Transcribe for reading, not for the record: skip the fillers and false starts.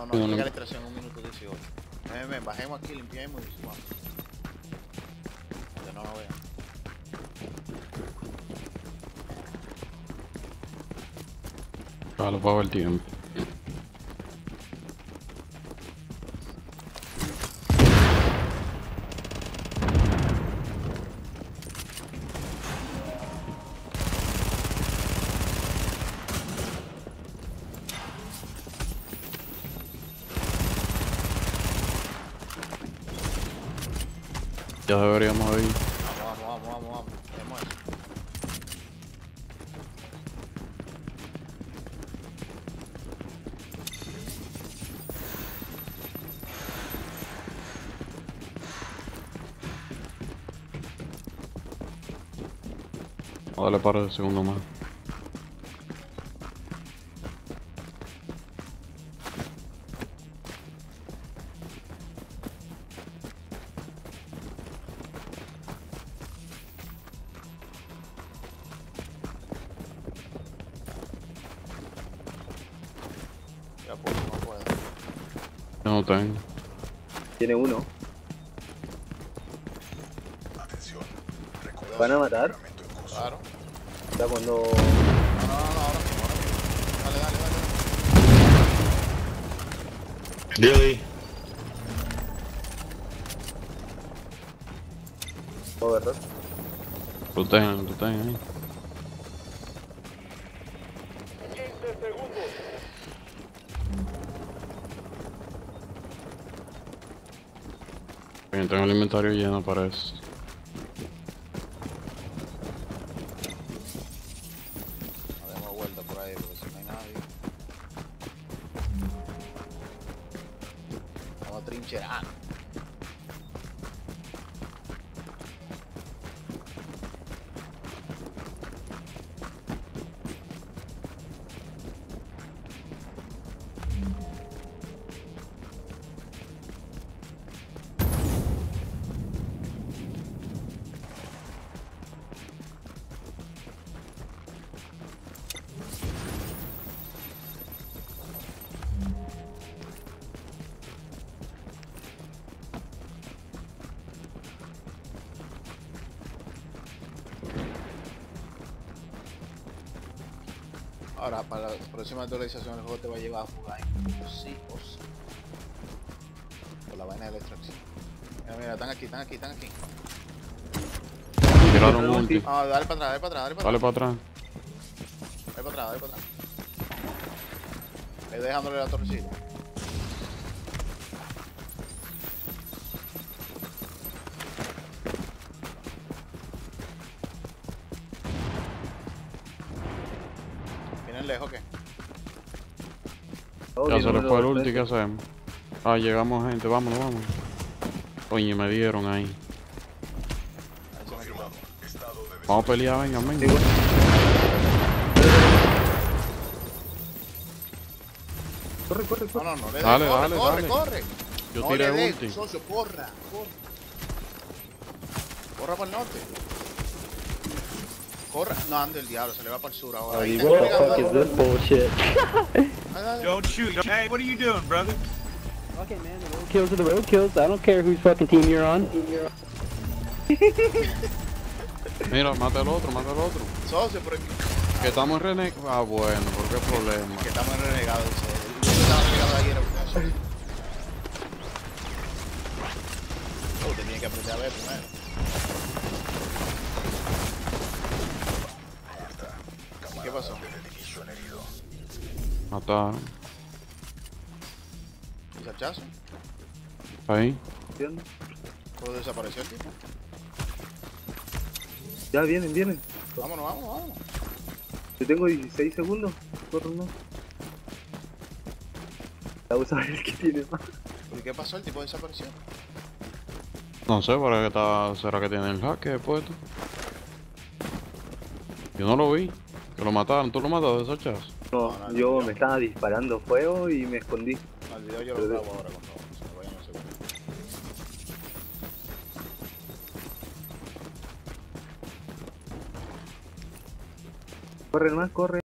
no, llega la extracción en 1 minuto 18. Ven, bajemos aquí, limpiemos y subamos. Que no lo vean. Vale, para ver el tiempo. Ya deberíamos ir. Vamos. Hacemos eso. Vamos a darle par de segundos más. Ya pues, no puedo. Yo no tengo. Tiene uno. Atención. ¿Van a matar? Claro. Ya cuando... No, ahora mismo. Dale. Dilly. Overrock. Protegen ahí. 15 segundos. Bien, tengo el inventario lleno para eso. No demos vuelta por ahí porque si no hay nadie. Vamos a trincherar. Ahora, para la próxima actualización, el juego te va a llevar a jugar en sí o sí. Por la vaina de la extracción. Mira, están aquí. Tiraron un ulti. Ah, dale para atrás. Dale para atrás. Dale para atrás. Ahí dejándole la torrecita. ¿Vienen lejos o qué? Oh, Ya tiene se le uno fue el de ulti, ¿qué los hacemos? Ah, llegamos gente, vámonos. Coño, me dieron ahí. Ahí se me Confirmado. Estado de Vamos a pelear, venga. Sí, bueno. Corre. No le des, Dale. corre. Yo No tiré le des, ulti. socio, corra. Corra para el norte. Corra. No, ande el diablo, se le va para el sur ahora. Ahí está What the pegando. fuck is this bullshit? Dale. Don't shoot. Hey, what are you doing, brother? Okay, man, the roadkills are the roadkills. I don't care whose fucking team you're on. Mira, mata al otro. Socio, por aquí. Que estamos en René. Ah, bueno, ¿por qué problema? Que estamos en renegado, dice. Yo estaba renegado ayer, muchacho. Tenía que aprender a ver primero. ¿Qué pasó? Mataron. ¿El hachazo? Ahí. ¿Todo desapareció el tipo? Ya vienen. Vámonos. Yo tengo 16 segundos. Corre, no. Vamos a ver qué tiene más. ¿Y qué pasó? ¿El tipo desapareció? No sé, ¿será que tiene el hack puesto? Yo no lo vi. Que lo mataron. ¿Tú lo mataste, ese hachazo? No, yo me estaba disparando fuego y me escondí. Al video yo lo grabo ahora cuando se me vayan los segundos. Corre nomás, corre.